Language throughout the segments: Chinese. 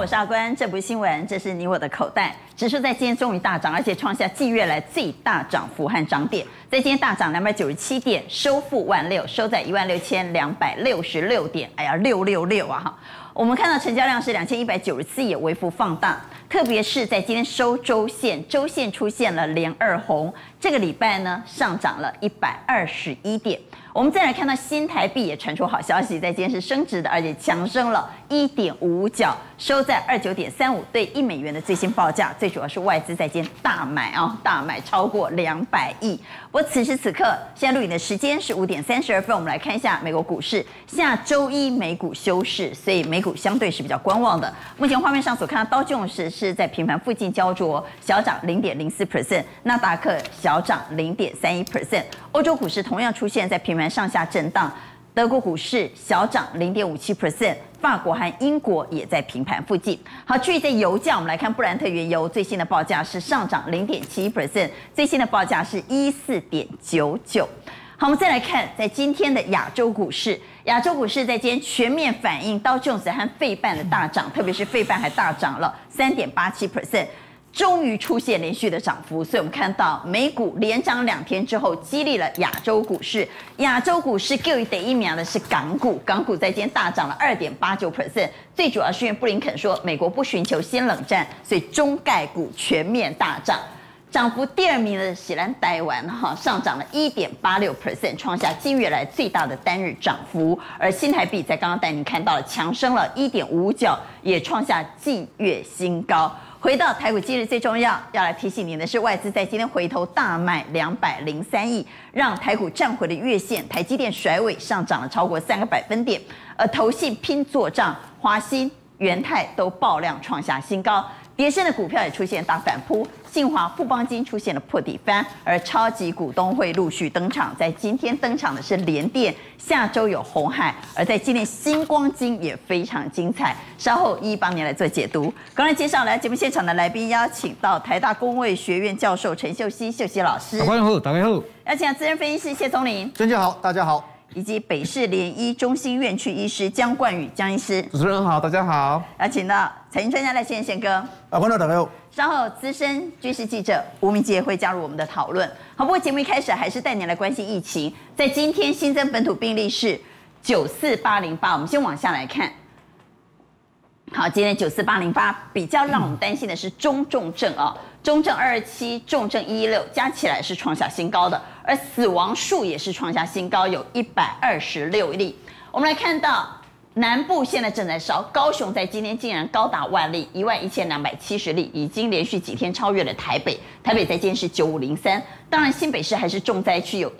我是阿关，这不是新闻，这是你我的口袋。指数在今天终于大涨，而且创下季月来最大涨幅和涨点，在今天大涨297点，收复16000，收在16266点。哎呀，666啊哈！我们看到成交量是2194亿，微幅放大。特别是在今天收周线，周线出现了连二红，这个礼拜呢上涨了121点。我们再来看到新台币也传出好消息，在今天是升值的，而且强升了1.55角，收在29.35对1美元的最新报价。最主要是外资在今天大买啊，大买超过200亿。不过此时此刻，现在录影的时间是5点32分，我们来看一下美国股市。下周一美股休市，所以美股相对是比较观望的。目前画面上所看到道琼斯是在平盘附近焦灼，小涨0.04%，纳达克小涨0.31%。欧洲股市同样出现在平盘上下震荡，德国股市小涨0.57%，法国和英国也在平盘附近。好，至于在油价，我们来看布兰特原油最新的报价是上涨0.71%，最新的报价是14.99。好，我们再来看在今天的亚洲股市，亚洲股市在今天全面反映道琼斯和费半的大涨，特别是费半还大涨了3.87%。终于出现连续的涨幅，所以我们看到美股连涨2天之后，激励了亚洲股市。亚洲股市给予第一名的是港股，港股在今天大涨了2.89%。最主要是因为布林肯说美国不寻求新冷战，所以中概股全面大涨。涨幅第二名的喜兰台湾上涨了1.86%，创下近月来最大的单日涨幅。而新台币在刚刚带您看到了强升了1.5角，也创下季月新高。回到台股，今日最重要来提醒您的是，外资在今天回头大卖203亿，让台股站回了月线，台积电甩尾上涨了超过3个百分点，而投信拼做账，华新、元泰都爆量创下新高。跌升的股票也出现大反扑，信华、富邦金出现了破底翻，而超级股东会陆续登场，在今天登场的是联电，下周有鸿海，而在今天星光金也非常精彩，稍后一一帮您来做解读。刚才介绍来节目现场的来宾，邀请到台大公卫学院教授陈秀熙老师， 大家好，大家好， 邀请资深分析师谢宗霖， 娟姐好，大家好。 以及北市联医中心院区医师江冠宇江医师， 主持人好，大家好。 邀请到财经专家赖宪哥， 观众大家好。 稍后资深军事记者吴明杰会加入我们的讨论。好，不过节目一开始还是带您来关心疫情。在今天新增本土病例是94808，我们先往下来看。好，今天94808比较让我们担心的是中重症啊，中症227，重症116，加起来是创下新高的，而死亡数也是创下新高，有126例。我们来看到南部现在正在烧，高雄在今天竟然高达10000例，11270例，已经连续几天超越了台北。台北在今天是9503，当然新北市还是重灾区，有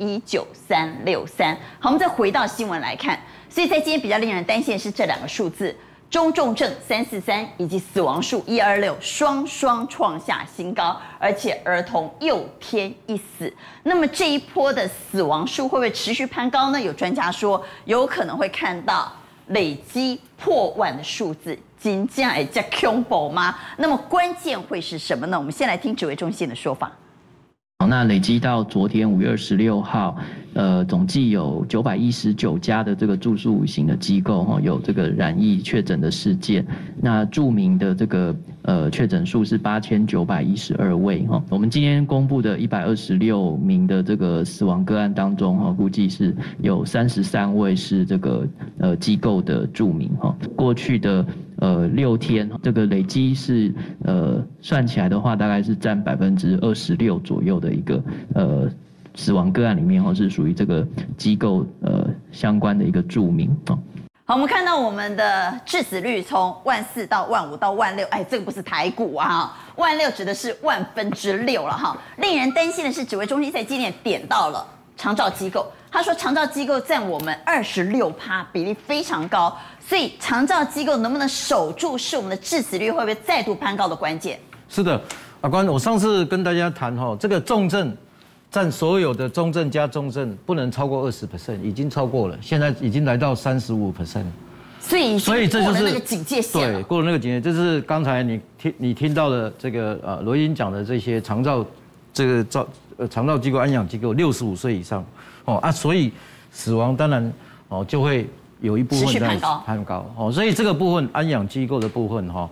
19363。好，我们再回到新闻来看，所以在今天比较令人担心的是这2个数字。中重症343以及死亡数126双双创下新高，而且儿童又添一死。那么这一波的死亡数会不会持续攀高呢？有专家说，有可能会看到累积破万的数字，真的会这么恐怖吗？那么关键会是什么呢？我们先来听指挥中心的说法。 那累积到昨天5月26号，总计有919家的这个住宿型的机构有这个染疫确诊的事件。那著名的这个确诊数是8912位哈。我们今天公布的126名的这个死亡个案当中哈，估计是有33位是这个机构的住民哈。过去的6天这个累积是算起来的话，大概是占26%左右的一个死亡个案里面是属于这个机构相关的一个住民啊。 好，我们看到我们的致死率从14000到15000到16000，哎，这个不是台股啊，16000指的是6%了哈。令人担心的是，指挥中心在今年点到了长照机构，他说长照机构占我们26%，比例非常高，所以长照机构能不能守住，是我们的致死率会不会再度攀高的关键。 是的，阿关，我上次跟大家谈这个重症占所有的中症加重症不能超过20%，已经超过了，现在已经来到35%。 所以这就是过了那个警戒线了。 对，过了那个警戒，就是刚才你听到的这个罗英讲的这些长照机构、安养机构65岁以上所以死亡当然就会有一部分在攀高所以这个部分安养机构的部分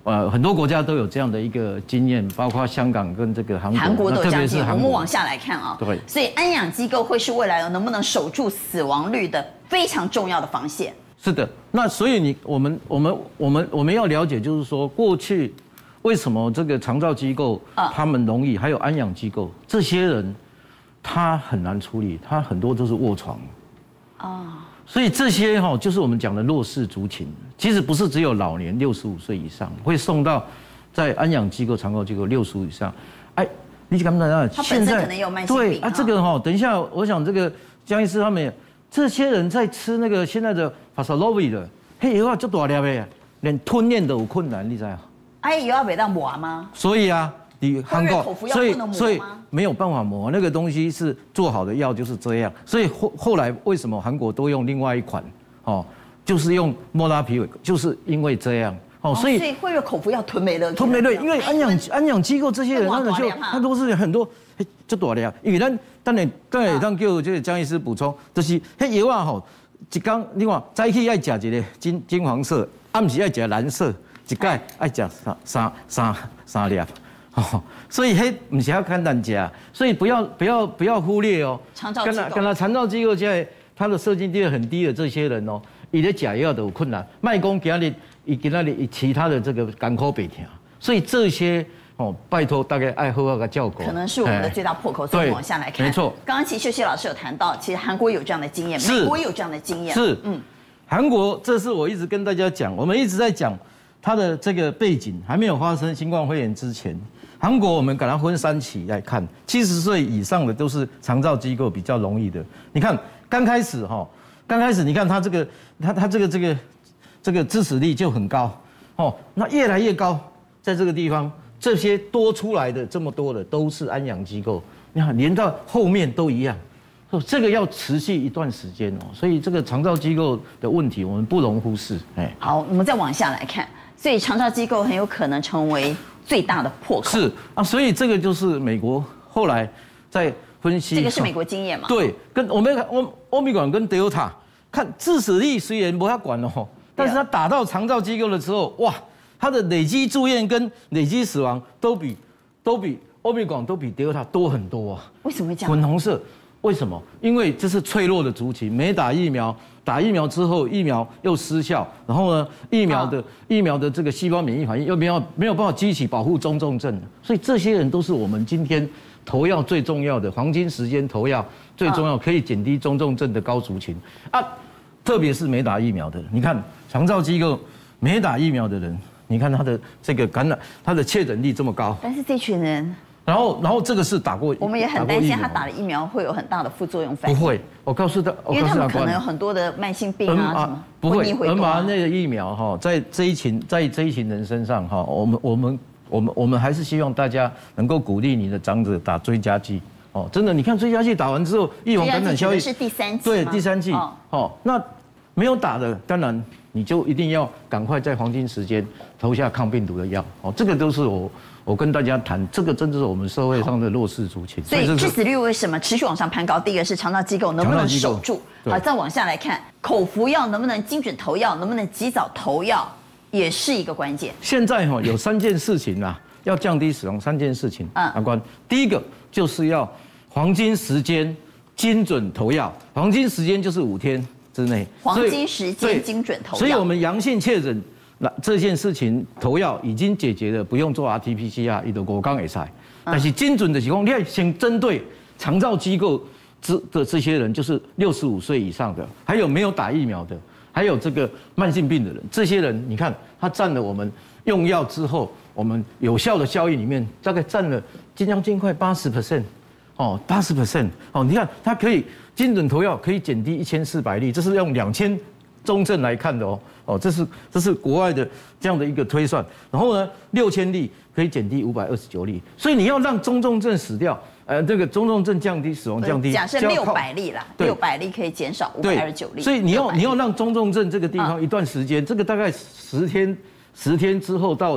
很多国家都有这样的一个经验，包括香港跟这个韩国都有这样经验。我们往下来看啊， 对， 所以安养机构会是未来能不能守住死亡率的非常重要的防线。 是的，那所以我们要了解，就是说过去为什么这个长照机构他们容易，还有安养机构这些人他很难处理，他很多都是卧床所以这些就是我们讲的弱势族群，其实不是只有老年65岁以上会送到在安养机构、长照机构65以上，哎，你敢不敢？ 他本身可能有慢性病。 对啊，这个等一下，我想这个江医师他们这些人在吃那个现在的帕萨洛维的，嘿，药就大粒的，连吞咽都有困难，你知道？ 哎，药要没当磨吗？ 所以啊，你韩国，所以没有办法磨那个东西是做好的药就是这样，所以后来为什么韩国都用另外一款就是用莫拉皮韦，就是因为这样所以会有口服药吞美乐， 因为安养机构这些人他都是很多就大粒，因为当然叫这个江医师补充，就是迄药啊一天你看早起爱食一个金黄色，暗时爱食蓝色，一盖爱食三粒。所以迄不是要简单吃，所以不要忽略长照机构， 跟他长照机构现在他的社经地位很低的这些人伊咧吃药都有困难，卖讲今日其他的这个肝口白疼，所以这些拜托大概爱好好个照顾， 可能是我们的最大破口。所以往下来看， 没错。 刚刚其实秀熙老师有谈到，其实韩国有这样的经验，美国也有这样的经验， 是韩国，这是我一直跟大家讲，我们一直在讲它的这个背景，还没有发生新冠肺炎之前。韩国我们把它分3期来看，70岁以上的都是长照机构比较容易的。你看刚开始你看它这个支持率就很高那越来越高，在这个地方这些多出来的这么多的都是安养机构，你看连到后面都一样，这个要持续一段时间所以这个长照机构的问题我们不容忽视。 好，我们再往下来看，所以长照机构很有可能成为最大的破口。 是啊，所以这个就是美国后来在分析， 这个是美国经验嘛？ 对，跟我们欧米伽跟 Delta 看致死率虽然不要管但是它打到长照机构的时候，哇，它的累积住院跟累积死亡都比欧米伽都比 Delta 多很多为什么会这样？ 粉红色，为什么？因为这是脆弱的族群，没打疫苗。打疫苗之后，疫苗又失效，然后呢，疫苗的这个细胞免疫反应又没有办法激起保护中重症，所以这些人都是我们今天投药最重要的黄金时间投药最重要，可以减低中重症的高族群特别是没打疫苗的，你看长照机构没打疫苗的人，你看他的这个感染，他的确诊率这么高， 但是这群人。 然后这个是打过， 我们也很担心他打了疫苗会有很大的副作用反应。 不会，我告诉他， 因为他们可能有很多的慢性病什么。 不会，mRNA 的疫苗在这一群人身上我们还是希望大家能够鼓励你的长者打追加剂真的，你看追加剂打完之后，预防感染效益是第3剂， 对，第3剂那没有打的，当然你就一定要赶快在黄金时间投下抗病毒的药这个都是我跟大家谈，这个真的是我们社会上的弱势族群。 所以致死率为什么持续往上攀高？第一个是长照机构能不能守住，好，再往下来看，口服药能不能精准投药，能不能及早投药，也是一个关键。 现在有3件事情要降低死亡3件事情。阿关，第一个就是要黄金时间精准投药，黄金时间就是5天之内， 黄金时间精准投药。 所以我们阳性确诊。这件事情投药已经解决了，不用做 RT-PCR， 伊就5天会使。但是精准的情况，你要先针对长照机构的这些人，就是65岁以上的，还有没有打疫苗的，还有这个慢性病的人，这些人你看，他占了我们用药之后，我们有效的效益里面，大概占了将近快80%， 80%，你看它可以精准投药，可以减低1400例，这是用2000中症来看的这是国外的这样的一个推算，然后呢，6000例可以减低529例，所以你要让中重症死掉，这个中重症降低，死亡降低， 假设600例啦，600例可以减少529例， 所以你要让中重症这个地方一段时间，这个大概10天之后到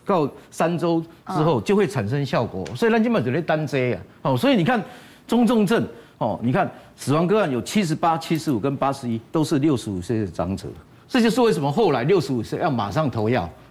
3周之后就会产生效果，所以咱今晚就在单这所以你看中重症你看死亡个案有78、75跟81都是65岁的长者。这就是为什么后来65岁要马上投药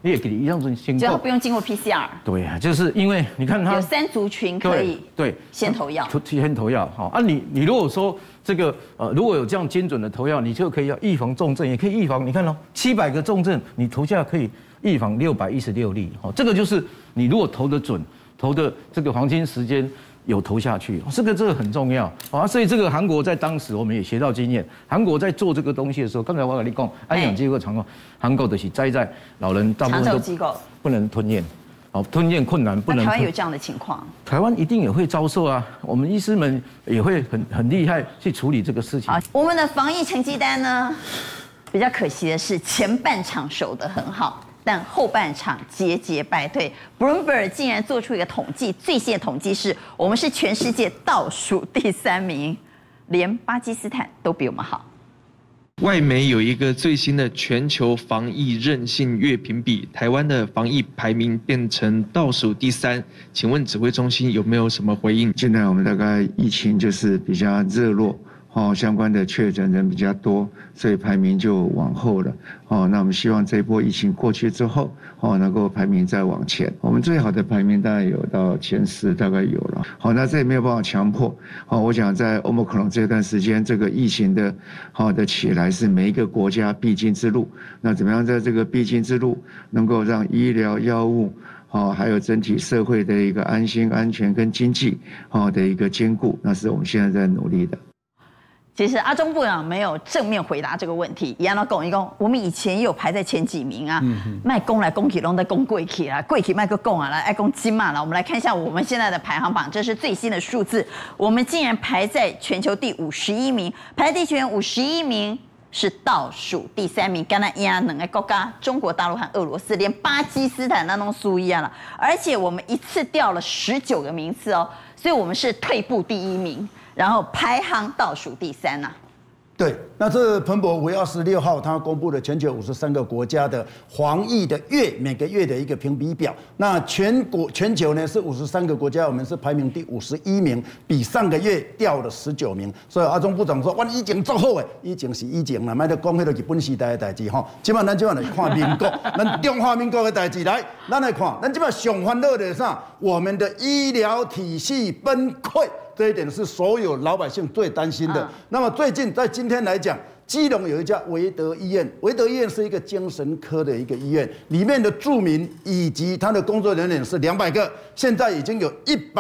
你也给你让人先就不用经过 PCR。 对啊，就是因为你看他有3族群可以对先投药， 先投药好啊。你如果说这个如果有这样精准的投药，你就可以要预防重症，也可以预防。你看哦，700个重症，你投下可以预防616例。好，这个就是你如果投得准，投的这个黄金时间。有投下去，这个很重要啊，所以这个韩国在当时我们也学到经验。韩国在做这个东西的时候，刚才我跟你讲，安养机构常常韩国的是栽在老人大部分都不能吞咽，吞咽困难不能。 台湾有这样的情况？ 台湾一定也会遭受啊，我们医师们也会很厉害去处理这个事情。 我们的防疫成绩单呢，比较可惜的是前半场守得很好。但后半场节节败退 ，Bloomberg 竟然做出一个统计，最新的统计是我们是全世界倒数第3名，连巴基斯坦都比我们好。 外媒有一个最新的全球防疫韧性月评比，台湾的防疫排名变成倒数第3，请问指挥中心有没有什么回应？ 现在我们大概疫情就是比较热络。相关的确诊人比较多，所以排名就往后了。那我们希望这一波疫情过去之后，能够排名再往前。我们最好的排名大概有到前10，大概有了。那这也没有办法强迫。我想在Omicron这段时间，这个疫情的起来是每一个国家必经之路。那怎么样在这个必经之路，能够让医疗药物还有整体社会的一个安心、安全跟经济的一个兼顾，那是我们现在在努力的。 其实阿中部长没有正面回答这个问题，一样要讲一讲，我们以前也有排在前几名啊，卖攻来攻去，拢在攻贵去啦，贵去卖个攻啊，来爱攻金嘛啦。我们来看一下我们现在的排行榜，这是最新的数字，我们竟然排在全球第51名，排在全球51名是倒数第3名，刚才压两个国家，中国大陆和俄罗斯，连巴基斯坦那都输一样了，而且我们一次掉了19个名次哦，所以我们是退步第1名。然后排行倒数第3呐。 对，那这彭博5月26号他公布了全球53个国家的防疫的每个月的一个评比表。那全球呢是53个国家，我们是排名第51名，比上个月掉了19名。所以阿中部长说，我以前做好的，以前是以前啦，莫得讲迄个日本时代的代志吼。今晚咱来看民国，咱中华民国的代志来，咱来看，咱今晚上烦恼的是啥？我们的医疗体系崩溃。这一点是所有老百姓最担心的。那么最近在今天来讲，基隆有一家维德医院，维德医院是一个精神科的一个医院，里面的住民以及他的工作人员是200个，现在已经有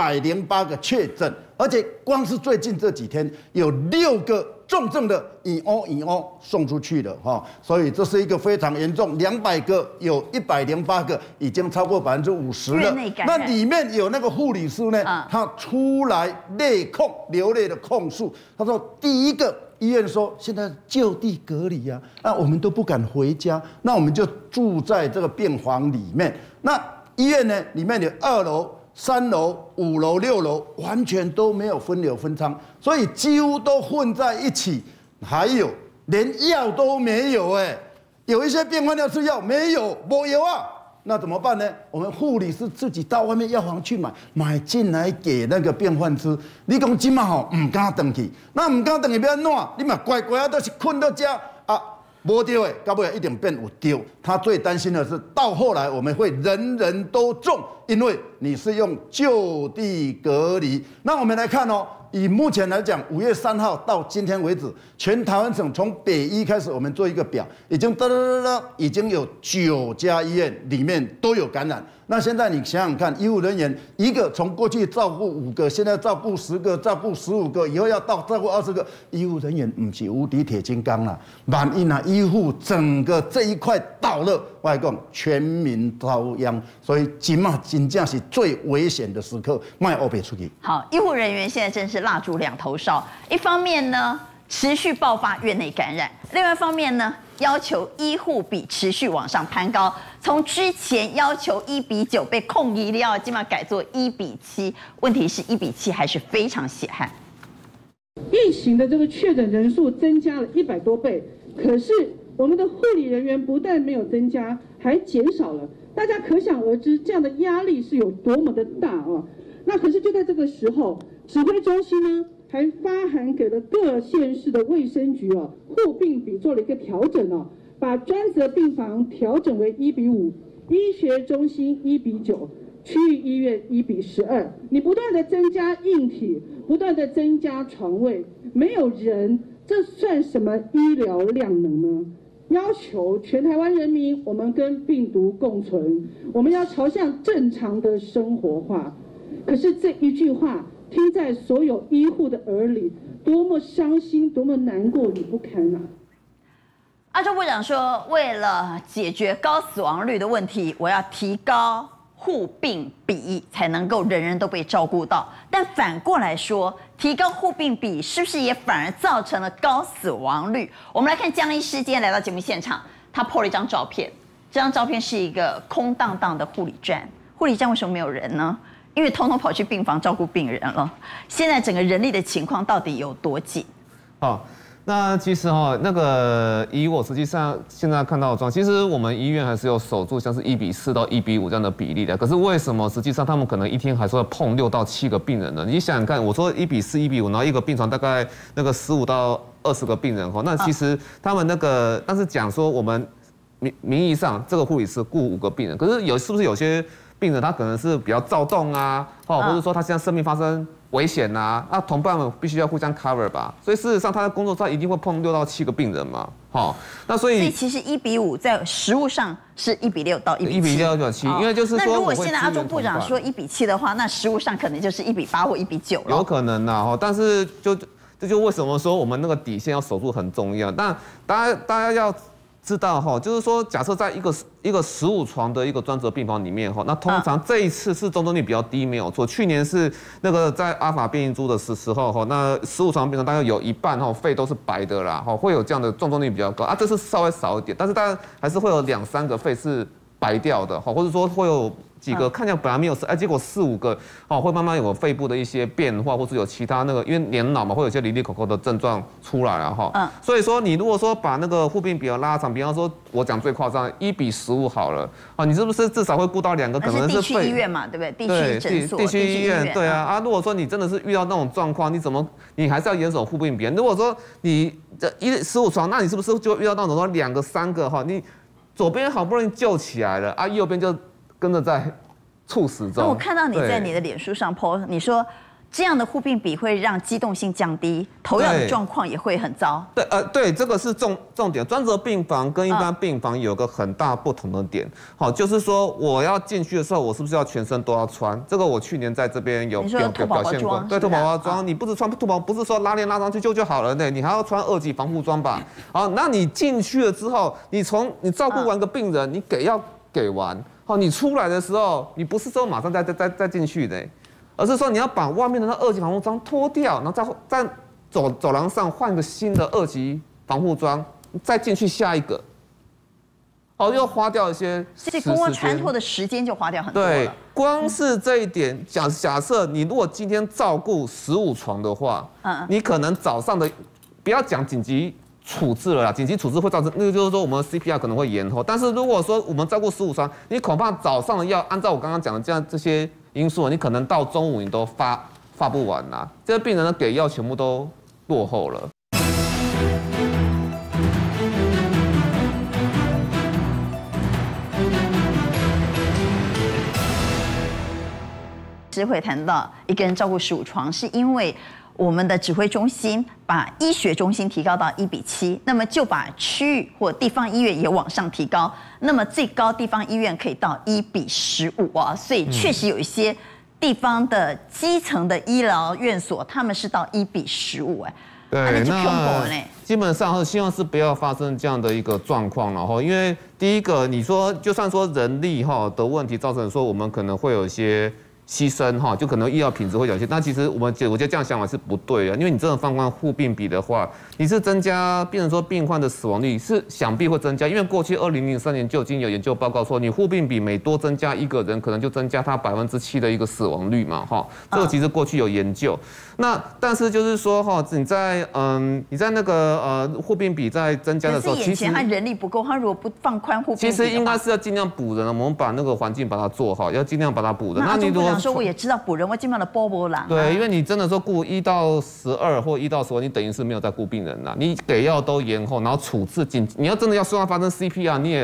108个确诊，而且光是最近这几天有6个重症的乙O送出去了哈，所以这是一个非常严重，200个有108个已经超过50%了。那里面有那个护理师呢，他出来流泪的控诉，他说第一个。医院说现在就地隔离啊，那我们都不敢回家，那我们就住在这个病房里面。那医院呢，里面有2楼、3楼、5楼、6楼，完全都没有分流分仓，所以几乎都混在一起。还有连药都没有有一些病患要吃药，没有啊。那怎么办呢？我们护理师自己到外面药房去买进来给那个病患吃。你讲今嘛吼，唔敢回去，那唔敢回去要安怎？你嘛乖乖都是困到家啊，无丢到尾一定变有丢。他最担心的是，到后来我们会人人都中，因为你是用就地隔离。那我们来看哦。以目前来讲，5月3号到今天为止，全台湾省从北医开始，我们做一个表，已经已经有9家医院里面都有感染。那现在你想想看，医护人员一个从过去照顾5个，现在照顾10个，照顾15个，以后要到照顾20个，医护人员不是无敌铁金刚啦。万一医护整个这一块倒了，我来讲全民遭殃，所以真正是最危险的时刻，卖欧北出去。 好，医护人员现在真是蜡烛2头烧，一方面呢持续爆发院内感染，另外一方面呢要求医护比持续往上攀高，从之前要求1:9被控医疗，今晚改做1:7，问题是1:7还是非常血汗。 疫情的这个确诊人数增加了100多倍，可是我们的护理人员不但没有增加，还减少了。大家可想而知，这样的压力是有多么的大啊！那可是就在这个时候，指挥中心呢还发函给了各县市的卫生局护病比做了一个调整把专责病房调整为1:5， 医学中心1:9，区域医院1:12，你不断的增加硬体，不断的增加床位，没有人，这算什么医疗量能呢？要求全台湾人民，我们跟病毒共存，我们要朝向正常的生活化。可是这一句话听在所有医护的耳里，多么伤心，多么难过与不堪啊！ 阿中部长说，为了解决高死亡率的问题，我要提高护病比，才能够人人都被照顾到。但反过来说，提高护病比是不是也反而造成了高死亡率？我们来看江医师今天来到节目现场，他 po 了一张照片，这张照片是一个空荡荡的护理站。护理站为什么没有人呢？因为统统跑去病房照顾病人了。现在整个人力的情况到底有多紧？ 好。那其实那个以我实际上现在看到的状况，其实我们医院还是有守住像是1:4到1:5这样的比例的。可是为什么实际上他们可能一天还是会碰6到7个病人呢？你想想看，我说1:4、1:5，然后一个病床大概那个15到20个病人那其实他们那个，但是讲说我们名义上这个护理师顾5个病人，可是是不是有些病人他可能是比较躁动啊，或者说他现在生命发生危险呐，那同伴们必须要互相 cover 吧，所以事实上他在工作上一定会碰6到7个病人嘛，那所以其实1:5在实务上是1:6到1:7， 1:6到1:7，因为就是说， 那如果现在阿中部长说1:7的话，那实务上可能就是1:8或1:9了， 有可能呐，但是这就为什么说我们那个底线要守住很重要，但大家要知道就是说，假设在一个15床的一个专责病房里面那通常这一次是重症率比较低，没有错。去年是那个在阿法变异株的时候那15床病房大概有一半肺都是白的啦会有这样的重症率比较高啊，这次稍微少一点，但是当然还是会有2、3个肺是白掉的或者说会有几个看起来本来没有事，结果4、5个会慢慢有肺部的一些变化，或是有其他那个因为年老嘛，会有一些离离口口的症状出来了所以说你如果说把那个护病比拉长，比方说我讲最夸张1:15好了你是不是至少会顾到2个可能是地区医院嘛，对不对？地区诊所、 地区医院对啊如果说你真的是遇到那种状况，你还是要严守护病比。如果说你这15床，那你是不是就遇到那种说2个、3个你左边好不容易救起来了右边就跟着在猝死中。 我看到你在你的脸书上 po， 你说这样的护病比会让机动性降低，投药的状况也会很糟。 对，这个是重点。专责病房跟一般病房有个很大不同的点，就是说我要进去的时候，我是不是要全身都要穿？这个我去年在这边有表现过。对，兔宝宝装，你不是穿兔宝，不是说拉链拉上去就好了，你还要穿2级防护装吧？那你进去了之后，你照顾完个病人，你要给完。你出来的时候，你不是说马上再进去的，而是说你要把外面的那2级防护装脱掉，然后在走廊上换个新的2级防护装，再进去下一个，又花掉一些时间。 所以光穿脱的时间就花掉很多了。 对，光是这一点，假设你如果今天照顾15床的话，你可能早上的不要讲紧急处置了啦，紧急处置会造成那个就是说我们 CPR 可能会延后，但是如果说我们照顾15床，你恐怕早上的药按照我刚刚讲的这些因素，你可能到中午你都发不完啦，这些病人的给药全部都落后了。 只会谈到一个人照顾15床，是因为我们的指挥中心把医学中心提高到1:7，那么就把区域或地方医院也往上提高，那么最高地方医院可以到1:15啊，所以确实有一些地方的基层的医疗院所，他们是到1:15 对，那基本上是希望是不要发生这样的一个状况，然后因为第一个你说就算说人力的问题造成说我们可能会有一些牺牲就可能医疗品质会有些，但其实我觉得这样想法是不对的，因为你真的放宽护病比的话，你是增加，变成说病患的死亡率是想必会增加，因为过去2003年就已经有研究报告说，你护病比每多增加1个人，可能就增加他7%的一个死亡率嘛，这个其实过去有研究。那但是就是说你在那个护病比在增加的时候， 其实他人力不够，他如果不放宽护病比， 其实应该是要尽量补人，我们把那个环境把它做好，要尽量把它补人。 那你如果说我也知道补人，我尽量的波浪。 对，因为你真的说顾1到12或1到15，你等于是没有在顾病人啦，你给药都延后，然后处置你要真的要希望发生 CPR， 你也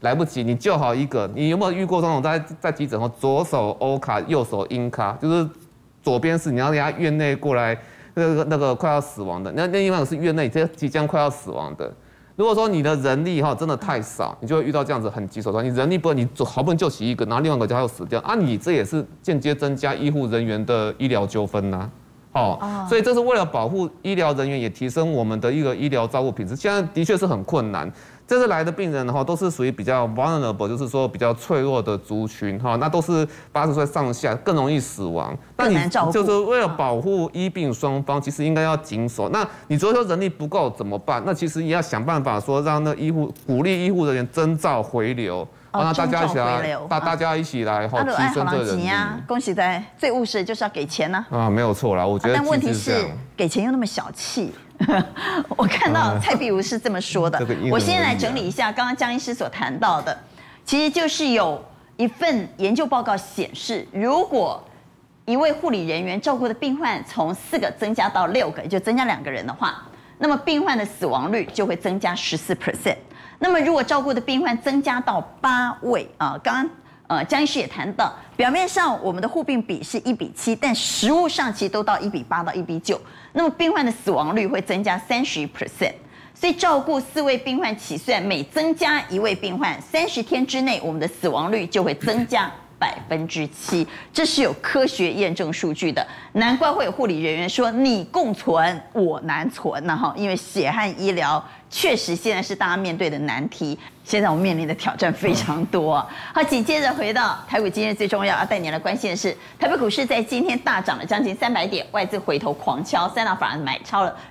来不及，你救好一个，你有没有遇过这种在急诊后左手 O 卡，右手阴卡，就是左边是你要给他院内过来那个快要死亡的，那另外一个是院内即将快要死亡的。如果说你的人力真的太少，你就会遇到这样子很棘手的，你人力不够，你好不容易救起一个，然后另外一个家又死掉啊，你这也是间接增加医护人员的医疗纠纷呐。所以这是为了保护医疗人员，也提升我们的一个医疗照顾品质。现在的确是很困难。这次来的病人都是属于比较 vulnerable， 就是说比较脆弱的族群那都是80岁上下，更容易死亡。那你就是为了保护医病双方，其实应该要谨守。那你如果说人力不够怎么办？那其实也要想办法说让那鼓励医护人员征召回流。那大家一起来，大家一起来提升这个人力。 恭喜在最务实的就是要给钱呢。 没有错啦，我觉得。 但问题是给钱又那么小气。我看到蔡壁如是这么说的。我先来整理一下刚刚江医师所谈到的，其实就是有一份研究报告显示，如果一位护理人员照顾的病患从4个增加到6个，也就增加2个人的话，那么病患的死亡率就会增加14%。那么，如果照顾的病患增加到8位刚刚江医师也谈到，表面上我们的护病比是1:7，但实务上其实都到1:8到1:9。那么病患的死亡率会增加31%。所以照顾4位病患起算，每增加1位病患，30天之内，我们的死亡率就会增加7%，这是有科学验证数据的。难怪会有护理人员说你共存我难存因为血汗医疗确实现在是大家面对的难题，现在我们面临的挑战非常多。好，紧接着回到台股，今天最重要带您来关心的是，台北股市在今天大涨了将近300点，外资回头狂敲，三大法人买超了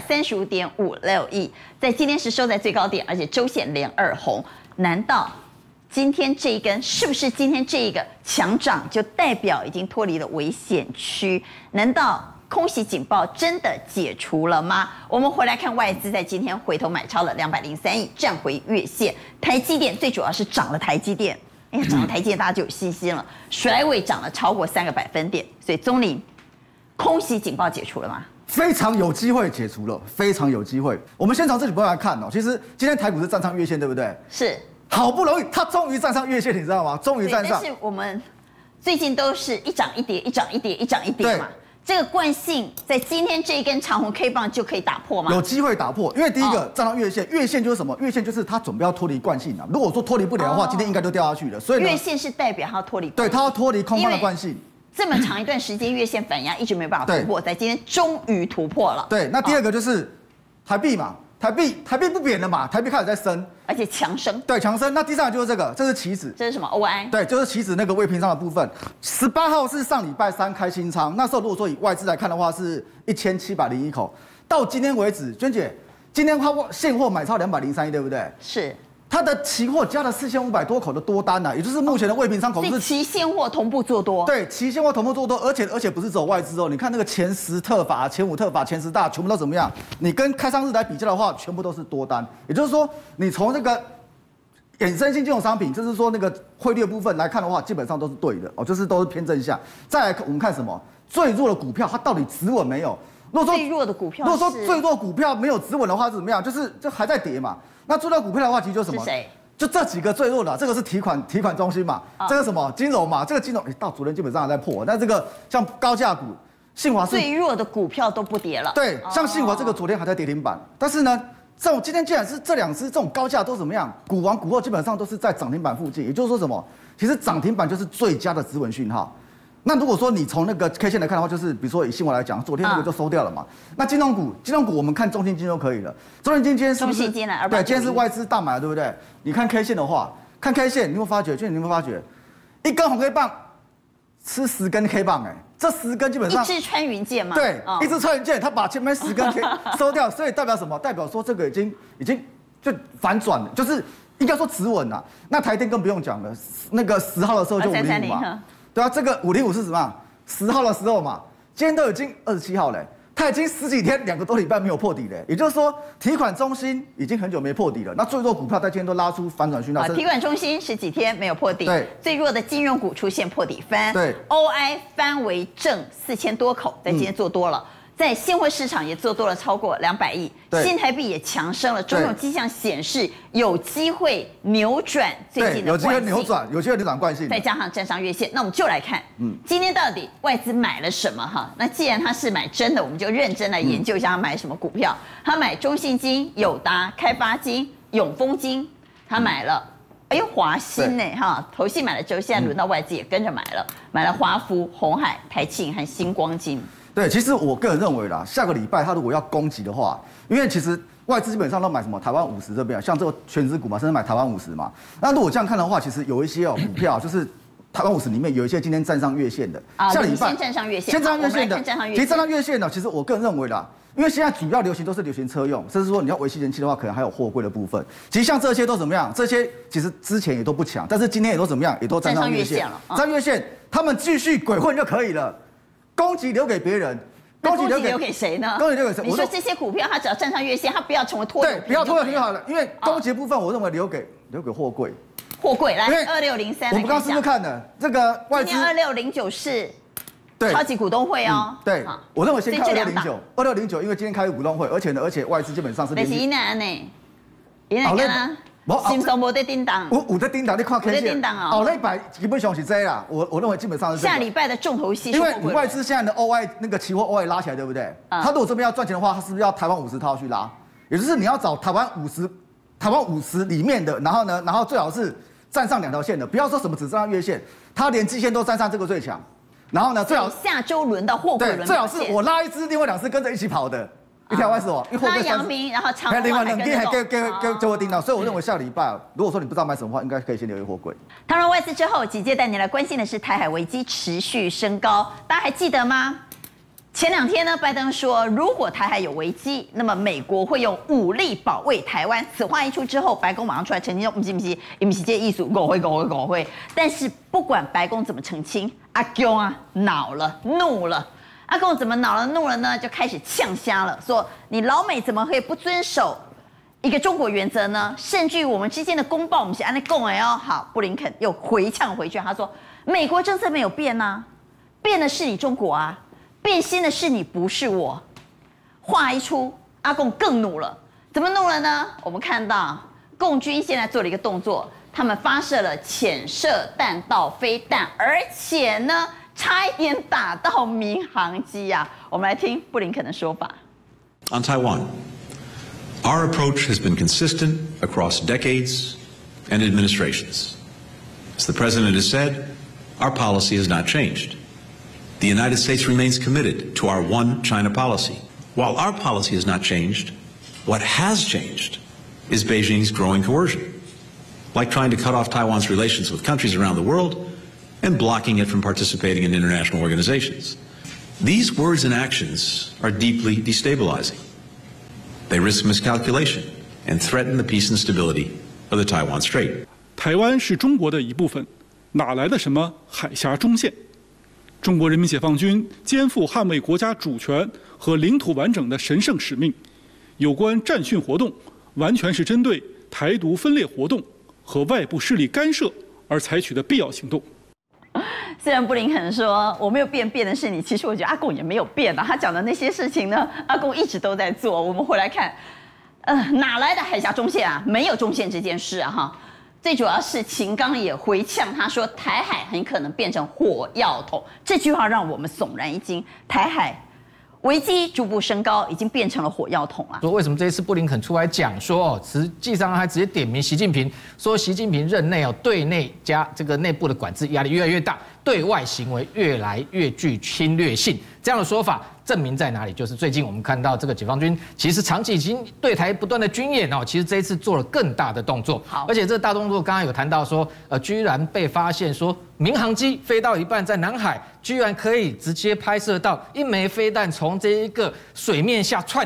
235.56亿，在今天是收在最高点，而且周线连2红。难道今天这一根是不是今天这一个强涨就代表已经脱离了危险区？难道空袭警报真的解除了吗？我们回来看外资在今天回头买超了203亿，站回月线。台积电最主要是涨了台积电，涨了台积电大家就有信心了。甩尾涨了超过3个百分点，所以宗霖，空袭警报解除了吗？ 非常有机会解除了，非常有机会。我们先从这里部分来看其实今天台股是站上月线，对不对？ 是。 好不容易，它终于站上月线，你知道吗？终于站上。 但是我们最近都是一涨一跌，一涨一跌，一涨一跌嘛。这个惯性在今天这一根长红 K 棒就可以打破吗？ 有机会打破，因为第一个站上月线，月线就是什么？月线就是它准备要脱离惯性了。如果说脱离不了的话，今天应该就掉下去了。所以月线是代表它要脱离， 对，它要脱离空方的惯性。 这么长一段时间月线反压一直没办法突破，在今天终于突破了。 对，那第二个就是台币嘛。台币不贬了嘛？台币开始在升， 而且强升。 对，强升。那第三个就是这个，这是期指， 这是什么 ？OI。 对，就是期指那个未平仓的部分。18号是上礼拜3开新仓，那时候如果说以外资来看的话是1701口，到今天为止，娟姐，今天现货买超203亿，对不对？ 是。 它的期货加了4500多口的多单也就是目前的未平仓口是期现货同步做多。 对，期现货同步做多，而且不是只有外资你看那个前10特法、前5特法、前10大全部都怎么样？你跟开仓日来比较的话，全部都是多单。也就是说，你从这个衍生性金融商品，就是说那个汇率的部分来看的话，基本上都是对的就是都是偏正向。再来我们看什么？最弱的股票它到底止稳没有？ 如果说最弱的股票， 如果说最弱股票没有止稳的话是怎么样？就还在跌嘛。那最弱股票的话，其实就是什么？ 是谁？ 就这几个最弱的，这个是提款中心嘛，这个什么金融嘛，这个金融到昨天基本上还在破。那这个像高价股，信华是最弱的股票都不跌了。 对，像信华这个昨天还在跌停板，但是呢，这种今天既然是这2只这种高价都怎么样？股王股后基本上都是在涨停板附近，也就是说什么？其实涨停板就是最佳的止稳讯号。那如果说你从那个 K 线来看的话，就是比如说以信华来讲，昨天那个就收掉了嘛。那金融股我们看中信金就可以了。中信金今天是不是？ 中信金啊， 对，今天是外资大买，对不对？你看 K 线的话，看 K 线，你有没有发觉？你有没有发觉，一根红 K 棒吃10根 K 棒这10根基本上一支穿云箭嘛。 对，一支穿云箭，它把前面10根 K 收掉，所以代表什么？代表说这个已经就反转了，就是应该说止稳了。那台电更不用讲了，那个10号的时候就505嘛。对啊，这个505是什么？10号的时候嘛，今天都已经27号它已经10几天2个多礼拜没有破底了，也就是说提款中心已经很久没破底了。那最弱股票在今天都拉出反转讯号。 提款中心10几天没有破底， 对， 最弱的金融股出现破底翻， 对 ，OI 翻为正4000多口，在今天做多了。 在现货市场也做多了超过200亿，新台币也强升了，种种迹象显示有机会扭转最近的有机会扭转惯性。 再加上站上月线，那我们就来看，今天到底外资买了什么哈？那既然他是买真的，我们就认真来研究一下他买什么股票。他买中信金、友达、开发金、永丰金，他买了。哎呦，华新呢？哈，投信买了之后，现在轮到外资也跟着买了，买了华孚、鸿海、台庆和星光金。 对，其实我个人认为啦，下个礼拜他如果要攻击的话，因为其实外资基本上都买什么台湾50这边，像这个全指股嘛，甚至买台湾50嘛。那如果这样看的话，其实有一些股票就是台湾50里面有一些今天站上月线的，下礼拜先站上月线， 先站上月线的， 其实站上月线呢，其实我个人认为啦。因为现在主要流行都是流行车用，甚至说你要维系人气的话，可能还有货柜的部分。其实像这些都怎么样？这些其实之前也都不强，但是今天也都怎么样？也都站上月线了。站月线，他们继续鬼混就可以了。攻击留给别人， 攻击留给谁呢？ 攻击留给谁？ 你说这些股票，它只要站上月线，它不要成为拖油瓶， 对，不要拖油瓶就好了。因为攻击的部分，我认为留给货柜。 货柜来2603， 我们刚刚是不是看的这个外资 ？2609是。超级股东会哦， 对，我认为先看2609，因为今天开股东会，而且外资基本上是。 但是伊那呢？伊那干啊？心上无在叮当。 有在叮当，你看 K 线。 在叮当哦。 后礼拜基本上是这啦，我认为基本上是。 下礼拜的重头戏。 因为外资现在的 OI 那个期货 OI 拉起来，对不对？他如果这边要赚钱的话，他是不是要台湾50他要去拉？也就是你要找台湾50里面的，然后最好是站上2条线的，不要说什么只站上月线，他连季线都站上，这个最强。然后呢，最好下周轮到货柜轮， 最好是我拉一只，另外2只跟着一起跑的，一条外是我， 拉阳明，然后长另外2只还给我盯到，所以我认为下礼拜，如果说你不知道买什么话，应该可以先留意货柜。 谈完外资之后，紧接带你来关心的是台海危机持续升高，大家还记得吗？前2天呢，拜登说，如果台海有危机，那么美国会用武力保卫台湾。此话一出之后，白宫马上出来澄清说，不是这艺术，狗会。但是不管白宫怎么澄清，阿公啊恼了，怒了。阿公怎么恼了怒了呢？就开始呛瞎了，说你老美怎么会不遵守一个中国原则呢？甚至于我们之间的公报，我们是按那共哎哦。好，布林肯又回呛回去，他说美国政策没有变啊，变的是你中国啊。变心的是你，不是我。话一出，阿共更怒了。怎么怒了呢？我们看到共军现在做了一个动作，他们发射了潜射弹道飞弹，而且呢，差一点打到民航机啊。我们来听布林肯的说法。 On Taiwan, our approach has been consistent across decades and administrations. As the president has said, our policy has not changed.The United States remains committed to our one China policy. While our policy has not changed, what has changed is Beijing's growing coercion, like trying to cut off Taiwan's relations with countries around the world and blocking it from participating in international organizations. These words and actions are deeply destabilizing. They risk miscalculation and threaten the peace and stability of the Taiwan Strait. 台湾是中国的一部分，哪来的什么海峡中线？中国人民解放军肩负捍卫国家主权和领土完整的神圣使命，有关战训活动完全是针对台独分裂活动和外部势力干涉而采取的必要行动。 虽然布林肯说我没有变，变的是你，其实我觉得阿共也没有变啊，他讲的那些事情呢，阿共一直都在做。我们回来看，哪来的海峡中线啊？没有中线这件事啊，哈。最主要是秦刚也回呛他说，台海很可能变成火药桶。这句话让我们悚然一惊，台海危机逐步升高，已经变成了火药桶了。 说为什么这一次布林肯出来讲说，实际上还直接点名习近平，说习近平任内对内加这个内部的管制压力越来越大，对外行为越来越具侵略性。这样的说法证明在哪里？就是最近我们看到这个解放军其实长期已经对台不断的军演哦，其实这一次做了更大的动作。而且这个大动作刚刚有谈到说，居然被发现说民航机飞到一半在南海，居然可以直接拍摄到一枚飞弹从这一个水面下窜起。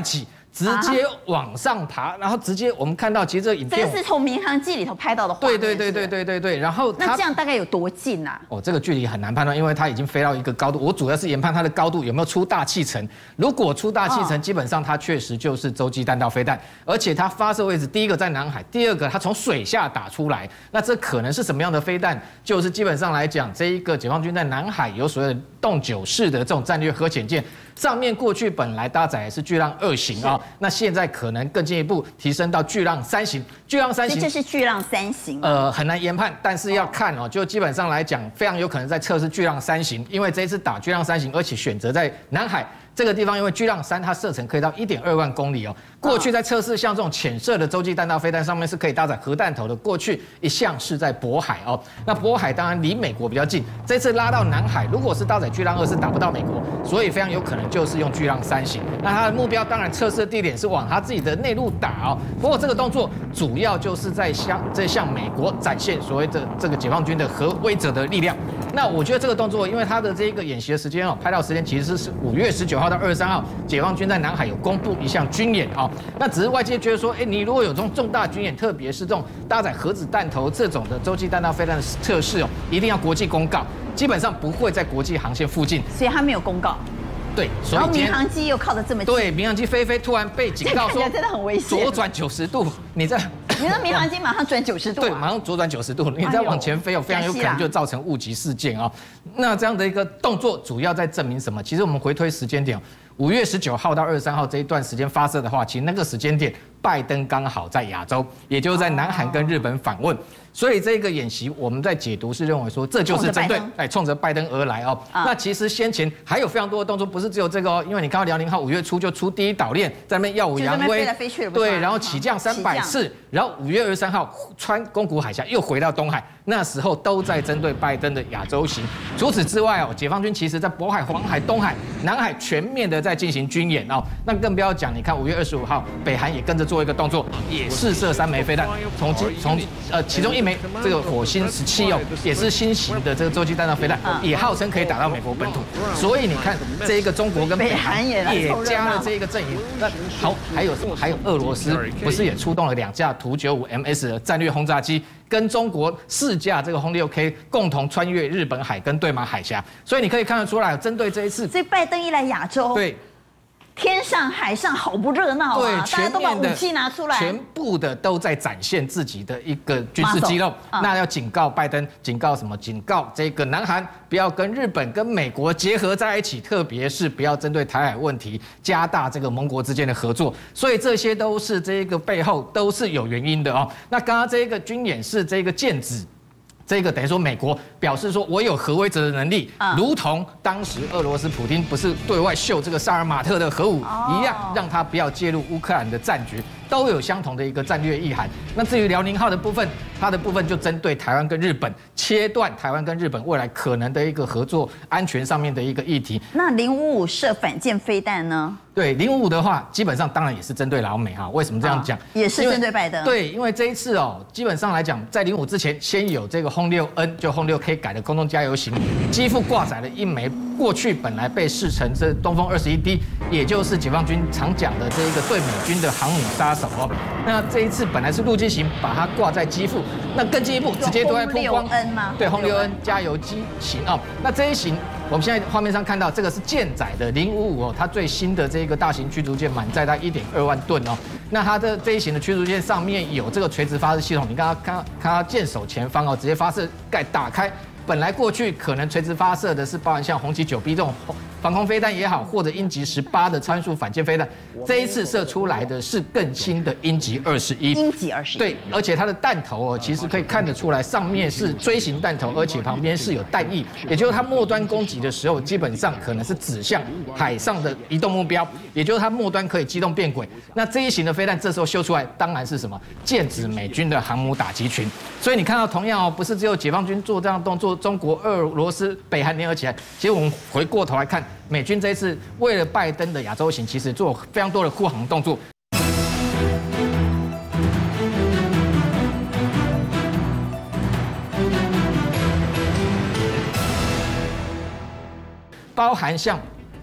直接往上爬，然后直接我们看到，其实这个影片这是从民航机里头拍到的画面。 对，然后那这样大概有多近啊？ 哦，这个距离很难判断，因为它已经飞到一个高度。我主要是研判它的高度有没有出大气层。如果出大气层，基本上它确实就是洲际弹道飞弹，而且它发射位置第一个在南海，第二个它从水下打出来。那这可能是什么样的飞弹？就是基本上来讲，这一个解放军在南海有所谓的洞9式的这种战略核潜舰。上面过去本来搭载的是巨浪2型啊，那现在可能更进一步提升到巨浪3型。巨浪3型， 这是巨浪3型。 很难研判，但是要看哦，就基本上来讲，非常有可能在测试巨浪3型，因为这一次打巨浪3型，而且选择在南海这个地方，因为巨浪3它射程可以到1.2万公里哦。过去在测试像这种潜射的洲际弹道飞弹上面是可以搭载核弹头的，过去一向是在渤海哦。那渤海当然离美国比较近，这次拉到南海，如果是搭载巨浪2是打不到美国，所以非常有可能就是用巨浪3型。那它的目标当然测试的地点是往它自己的内陆打哦。不过这个动作主要就是在向美国展现所谓的这个解放军的核威慑的力量。那我觉得这个动作，因为它的这个演习的时间哦，拍到时间其实是5月19号到23号，解放军在南海有公布一项军演啊。那只是外界觉得说，你如果有这种重大军演，特别是这种搭载核子弹头这种的洲际弹道飞弹的测试哦，一定要国际公告，基本上不会在国际航线附近， 所以他没有公告。 对，所以然后民航机又靠得这么近， 对，民航机飞突然被警告说， 真的很危险， 左转90度，你的民航机马上转90度， 对，马上左转90度，你再往前飞非常有可能就造成误击事件啊。那这样的一个动作，主要在证明什么？其实我们回推时间点，5月19号到23号这一段时间发射的话，其实那个时间点，拜登刚好在亚洲，也就是在南韩跟日本访问。所以这个演习，我们在解读是认为说，这就是针对冲着拜登而来哦。那其实先前还有非常多的动作，不是只有这个哦，因为你看到辽宁号5月初就出第一岛链，在那边耀武扬威，对，然后起降300次，然后5月23号穿宫古海峡又回到东海，那时候都在针对拜登的亚洲行。除此之外哦，解放军其实在渤海、黄海、东海、南海全面的在进行军演哦。那更不要讲，你看5月25号，北韩也跟着做一个动作，也试射3枚飞弹，其中1枚这个火星17哦，也是新型的这个洲际弹道飞弹，也号称可以打到美国本土。所以你看，这一个中国跟北韩也加了这一个阵营。那好，还有俄罗斯不是也出动了2架图95 MS 的战略轰炸机，跟中国4架这个轰6K 共同穿越日本海跟对马海峡。所以你可以看得出来，针对这一次， 所以拜登一来亚洲， 对。 天上海上好不热闹啊！大家都把武器拿出来， 全部的都在展现自己的一个军事肌肉。那要警告拜登，警告什么？警告这个南韩不要跟日本、跟美国结合在一起，特别是不要针对台海问题加大这个盟国之间的合作。所以这些都是这个背后都是有原因的哦。那刚刚这个军演是这个剑指。这个等于说，美国表示说，我有核威慑的能力，如同当时俄罗斯普丁不是对外秀这个萨尔马特的核武一样，让他不要介入乌克兰的战局，都有相同的一个战略意涵。那至于辽宁号的部分，它的部分就针对台湾跟日本，切断台湾跟日本未来可能的一个合作安全上面的一个议题。 那055射反舰飞弹呢？ 对055的话，基本上当然也是针对老美哈。为什么这样讲？ 也是针对拜登。 对，因为这一次哦，基本上来讲，在055之前，先有这个轰6N，就轰6K 改的空中加油型，机腹挂载了1枚，过去本来被视成这东风21D，也就是解放军常讲的这一个对美军的航母杀手哦。那这一次本来是陆基型，把它挂在机腹，那更进一步，直接对外曝光。 轰6N 吗？ 对，轰6N 加油机型哦。那这一型，我们现在画面上看到这个是舰载的055哦，它最新的这个大型驱逐舰满载到1.2万吨哦。那它的这一型的驱逐舰上面有这个垂直发射系统，你看它舰首前方哦，直接发射盖打开。本来过去可能垂直发射的是包含像红旗9B 这种防空飞弹也好，或者鹰击18的参数反舰飞弹，这一次射出来的是更新的鹰击21。 鹰击21。 对，而且它的弹头哦，其实可以看得出来，上面是锥形弹头，而且旁边是有弹翼，也就是它末端攻击的时候，基本上可能是指向海上的移动目标，也就是它末端可以机动变轨。那这一型的飞弹这时候秀出来，当然是什么？剑指美军的航母打击群。所以你看到同样哦，不是只有解放军做这样的动作，中国、俄罗斯、北韩联合起来。其实我们回过头来看，美军这一次为了拜登的亚洲行，其实做非常多的护航动作。包含像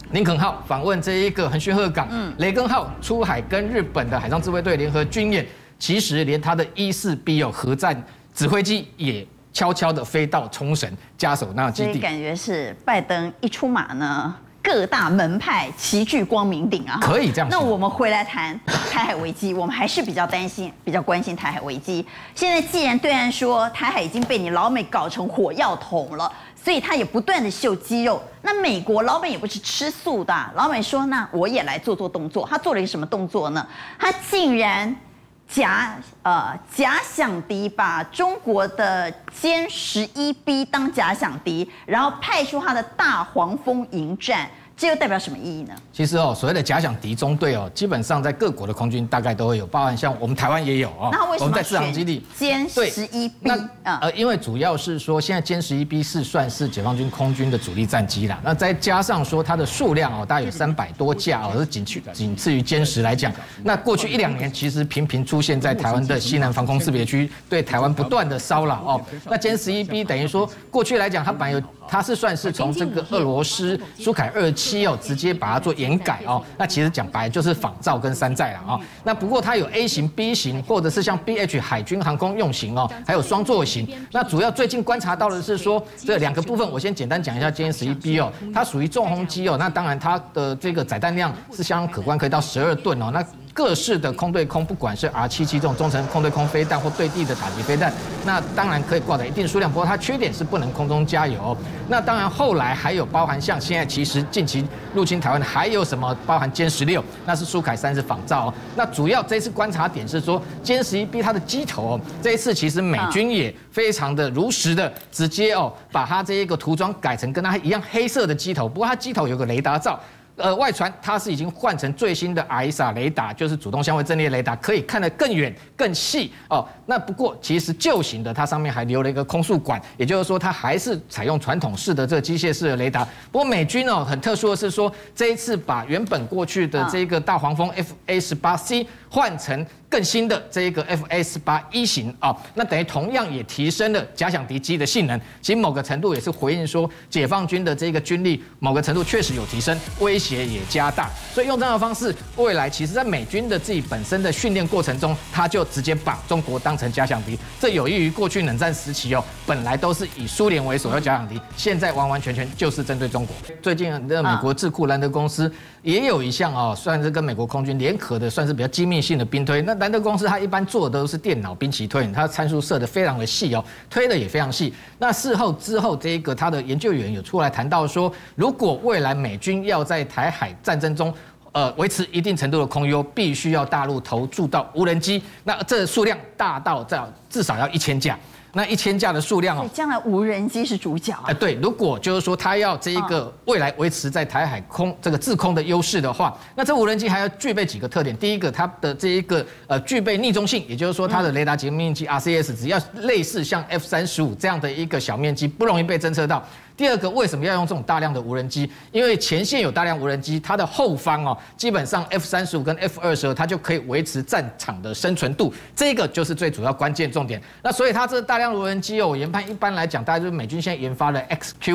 林肯号访问这一个横须贺港，雷根号出海跟日本的海上自卫队联合军演，其实连它的E4B核战指挥机也悄悄的飞到冲绳加手纳基地。 所以感觉是拜登一出马呢，各大门派齐聚光明顶啊！ 可以这样。 那我们回来谈台海危机，我们还是比较担心、比较关心台海危机。现在既然对岸说台海已经被你老美搞成火药桶了，所以他也不断的秀肌肉。那美国老美也不是吃素的，老美说那我也来做动作。他做了一个什么动作呢？他竟然假想敌把中国的歼11B 当假想敌，然后派出他的大黄蜂迎战。这又代表什么意义呢？ 其实所谓的假想敌中队基本上在各国的空军大概都会有，包含像我们台湾也有那为什么我们在制航基地歼11B？ 那因为主要是说现在歼11B是算是解放军空军的主力战机啦，那再加上说它的数量大概有300多架是仅次于歼10来讲。那过去1-2年其实频频出现在台湾的西南防空识别区，对台湾不断的骚扰那歼11B等于说过去来讲它是算是从这个俄罗斯苏凯27直接把它做延改那其实讲白就是仿造跟山寨啦那不过它有 A 型、B 型，或者是像 BH 海军航空用型还有双座型。那主要最近观察到的是说这2个部分，我先简单讲一下歼11B它属于重轰机那当然它的这个载弹量是相当可观，可以到12吨那各式的空对空，不管是 R77这种中程空对空飞弹或对地的打击飞弹，那当然可以挂载一定数量，不过它缺点是不能空中加油那当然后来还有包含像现在其实近期入侵台湾还有什么包含歼16，那是苏凯3是仿造那主要这次观察点是说歼11B它的机头这一次其实美军也非常的如实的直接把它这一个涂装改成跟它一样黑色的机头，不过它机头有个雷达罩。外传它是已经换成最新的 AESA 雷达，就是主动相位阵列雷达，可以看得更远、更细那不过其实旧型的它上面还留了一个空速管，也就是说它还是采用传统式的这个机械式的雷达。不过美军很特殊的是说，这一次把原本过去的这个大黄蜂 FA-18C 换成更新的这个 FA-18E 型那等于同样也提升了假想敌机的性能。其实某个程度也是回应说，解放军的这个军力某个程度确实有提升，威胁也加大。所以用这样的方式，未来其实在美军的自己本身的训练过程中，他就直接把中国当成假想敌。这有益于过去冷战时期本来都是以苏联为首要假想敌，现在完完全全就是针对中国。最近的美国智库兰德公司也有一项算是跟美国空军联合的，算是比较机密性的兵推。那兰德公司它一般做的都是电脑兵棋推，它的参数设得非常的细推的也非常细。那事后之后，这个他的研究员有出来谈到说，如果未来美军要在台海战争中维持一定程度的空优，必须要大陆投注到无人机，那这数量大到至少要1000架。那1000架的数量将来无人机是主角对，如果就是说它要这一个未来维持在台海这个制空的优势的话，那这无人机还要具备几个特点。第一个，它的这一个具备逆中性，也就是说它的雷达截面积 RCS 只要类似像 F-35这样的一个小面积，不容易被侦测到。第二个，为什么要用这种大量的无人机？因为前线有大量无人机，它的后方基本上 F-35跟 F-22它就可以维持战场的生存度，这个就是最主要关键重点。那所以它这大量无人机我研判一般来讲，大概就是美军现在研发的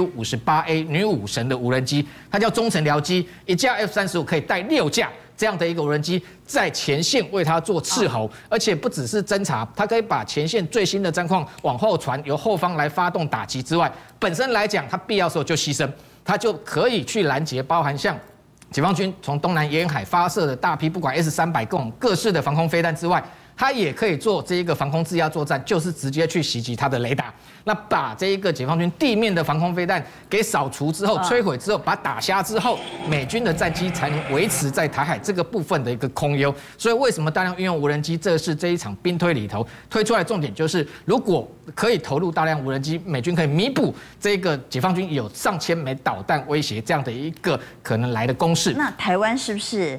XQ-58A 女武神的无人机，它叫中程僚机，一架 F-35可以带6架。这样的一个无人机在前线为它做斥候，而且不只是侦察，它可以把前线最新的战况往后传，由后方来发动打击之外，本身来讲它必要时候就牺牲，它就可以去拦截包含像解放军从东南沿海发射的大批不管 S-300各式的防空飞弹之外，它也可以做这一个防空制压作战，就是直接去袭击它的雷达。那把这一个解放军地面的防空飞弹给扫除之后、摧毁之后，把它打瞎之后，美军的战机才能维持在台海这个部分的一个空优。所以为什么大量运用无人机？这是这一场兵推里头推出来的重点，就是如果可以投入大量无人机，美军可以弥补这个解放军有上千枚导弹威胁这样的一个可能来的攻势。 那台湾是不是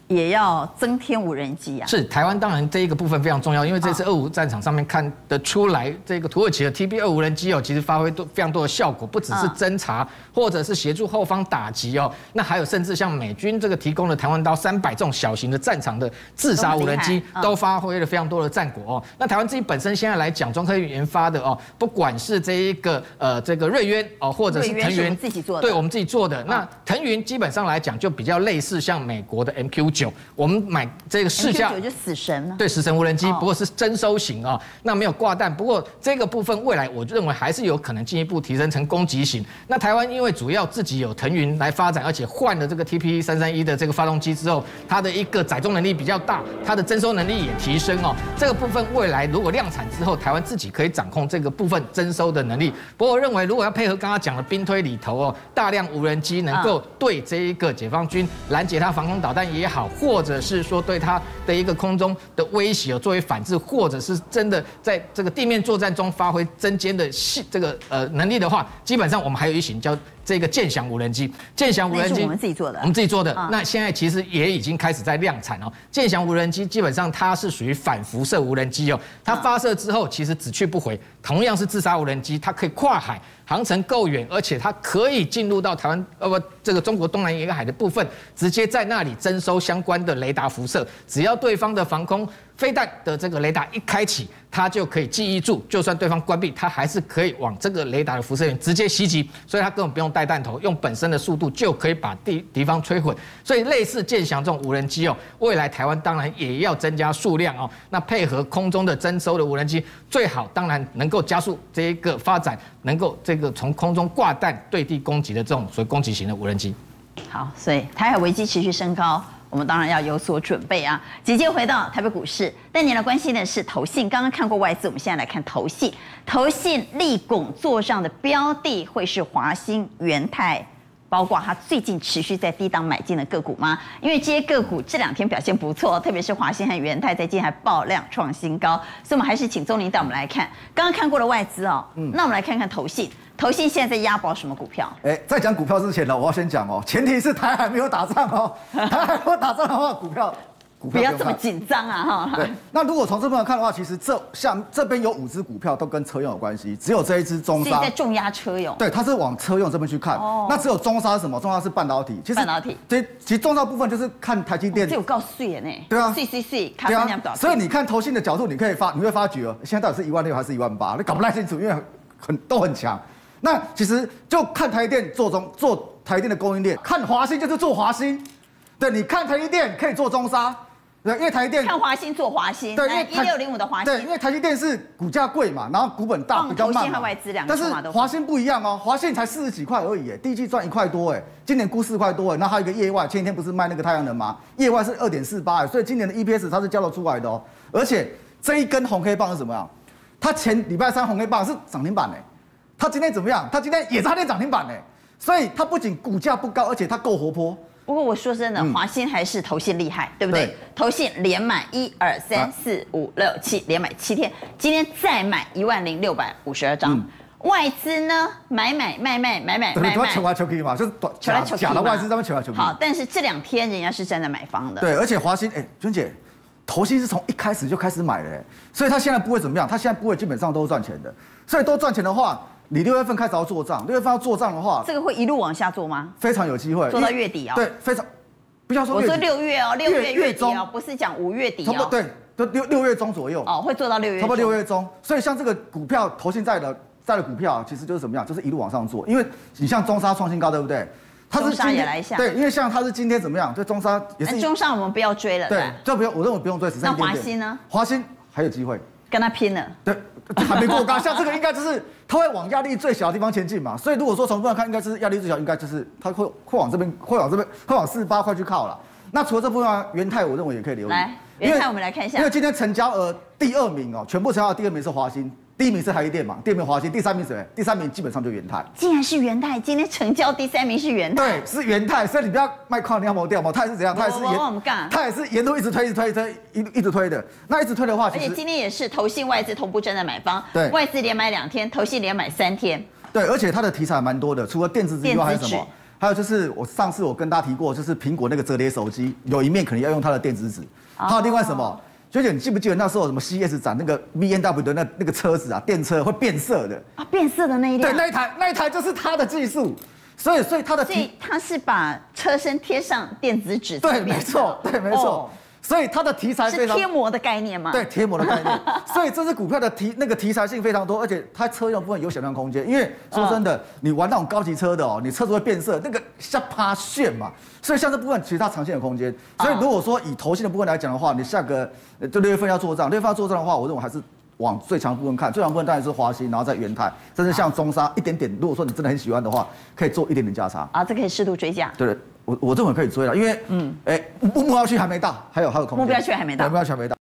也要增添无人机啊。 是台湾当然这一个部分非常重要，因为这次俄乌战场上面看得出来，这个土耳其的 TB2无人机其实发挥非常多的效果，不只是侦察，或者是协助后方打击那还有甚至像美军这个提供的弹簧刀300这种小型的战场的自杀无人机，都发挥了非常多的战果那台湾自己本身现在来讲，中科院研发的不管是这一个这个瑞渊或者是腾云，对我们自己做的。那腾云基本上来讲就比较类似像美国的 MQ9，我们买这个试驾 ，MQ9就死神对，死神无人机，不过是征收型那没有挂弹。不过这个部分未来我认为还是有可能进一步提升成攻击型。那台湾因为主要自己有腾云来发展，而且换了这个 TP331的这个发动机之后，它的一个载重能力比较大，它的征收能力也提升这个部分未来如果量产之后，台湾自己可以掌控这个部分征收的能力。不过我认为如果要配合刚刚讲的兵推里头大量无人机能够对这一个解放军拦截它防空导弹也好，或者是说对它的一个空中的威胁作为反制，或者是真的在这个地面作战中发挥针尖的这个能力的话，基本上我们还有一型叫这个剑翔无人机。剑翔无人机我们自己做的， 我们自己做的。那现在其实也已经开始在量产剑翔无人机基本上它是属于反辐射无人机它发射之后其实只去不回，同样是自杀无人机，它可以跨海。航程够远，而且它可以进入到台湾这个中国东南沿海的部分，直接在那里征收相关的雷达辐射。只要对方的防空飞弹的这个雷达一开启，它就可以记忆住，就算对方关闭，它还是可以往这个雷达的辐射源直接袭击，所以它根本不用带弹头，用本身的速度就可以把敌方摧毁。所以类似剑翔这种无人机未来台湾当然也要增加数量那配合空中的征收的无人机，最好当然能够加速这一个发展，能够这个从空中挂弹对地攻击的这种所谓攻击型的无人机。 好，所以台海危机持续升高，我们当然要有所准备啊。直接回到台北股市，但你来关心的是投信。刚刚看过外资，我们现在来看投信。投信力拱做上的标的会是华兴、元泰，包括它最近持续在低档买进的个股吗？因为这些个股这2天表现不错，特别是华兴和元泰在今天还爆量创新高，所以我们还是请宗霖带我们来看。刚刚看过了外资那我们来看看投信。投信现在在押宝什么股票？ 在讲股票之前呢，我要先讲前提是台海没有打仗台海没有打仗的话，股票不要这么紧张啊对，那如果从这边看的话，其实这边有5只股票都跟车用有关系，只有这一只中沙在重压车用。 对，它是往车用这边去看。那只有中沙是什么？中沙是半导体。其实半导体。 其实重要部分就是看台积电。 这有够碎呢。 对啊。 碎，看人家多少。 所以你看投信的角度，你会发觉现在到底是16000还是18000，你搞不太清楚，因为都很强。那其实就看台积电做台积电的供应链，看华兴就是做华兴。对，你看台积电可以做中沙。对，因为台积电看华兴做华兴，对，因为1605的华兴， 对，因为台积电是股价贵嘛，然后股本大，比较慢。 投信和外资2个但是华兴不一样华兴才40几块而已，第一季赚1块多今年估4块多那还有一个业外，前几天不是卖那个太阳能吗？业外是2.48所以今年的 EPS 它是交得出来的而且这一根红 K 棒是怎么样？它前礼拜3红 K 棒是涨停板它今天怎么样？它今天也差点涨停板所以它不仅股价不高，而且它够活泼。 不过我说真的，华兴还是投信厉害，对不对？投信连买1、2、3、4、5、6、7，连买7天，今天再买10652张。外资呢，买， 求来求去嘛，就是假的外资他们求来求去。 好，但是这2天人家是站在买方的。 对，而且华兴，娟姐，投信是从一开始就开始买的所以他现在不会怎么样，他现在不会基本上都是赚钱的。所以都赚钱的话，你6月份开始要做账，6月份要做账的话， 这个会一路往下做吗？ 非常有机会， 做到月底对，非常。不要说我说6月6月月底不是讲5月底对，都6月中左右会做到6月， 差不多6月中。所以像这个股票投信在的股票，其实就是怎么样，就是一路往上做。因为你像中沙创新高，对不对？ 中沙也来一下， 对，因为像它是今天怎么样，就中沙也是。 中沙我们不要追了， 对，就不用，我认为不用追，只剩一点点。 那华兴呢？ 华兴还有机会。 跟他拼了， 对，还没过高。像这个应该就是它会往压力最小的地方前进嘛，所以如果说从这看，应该是压力最小，应该就是它会往这边，会往48块去靠了。那除了这部分，元泰我认为也可以留意。 来，元泰我们来看一下， 因为今天成交额第2名全部成交额第2名是华兴。第1名是台积电嘛，第2名华兴，第3名是谁？第3名基本上就元泰。 竟然是元泰，今天成交第3名是元泰。 对，是元泰，所以你不要卖矿，你要磨掉嘛。它也是怎样？它也是沿路一直推，一直推的。那一直推的话， 而且今天也是投信外资同步站在买方， 对， 外资连买2天，投信连买3天。 对，而且它的题材蛮多的，除了电子之外还有什么？ 还有就是上次我跟大家提过，就是苹果那个折叠手机，有一面可能要用它的电子纸。还有另外什么？学姐，你记不记得那时候什么 CES 展那个 BMW 的那个车子啊，电车会变色的啊，变色的那一辆。 对，那一台就是它的技术。所以它是把车身贴上电子纸。 对，没错，对，没错。所以它的题材非常是贴膜的概念吗？ 对，贴膜的概念。所以这支股票的题材性非常多，而且它车用部分有想象空间。因为说真的，你玩那种高级车的哦，你车子会变色，那个下趴炫嘛。所以像这部分其实它长线有空间。所以如果说以投信的部分来讲的话，你下个就6月份要做账，6月份要做账的话，我认为还是往最强部分看。最强部分当然是华兴，然后再元泰，甚至像中沙一点点。如果说你真的很喜欢的话，可以做一点点价差。 啊，这可以适度追价。 对。我认为可以追了，因为目标区还没到，还有空间。 目标区还没到。 目标区还没到。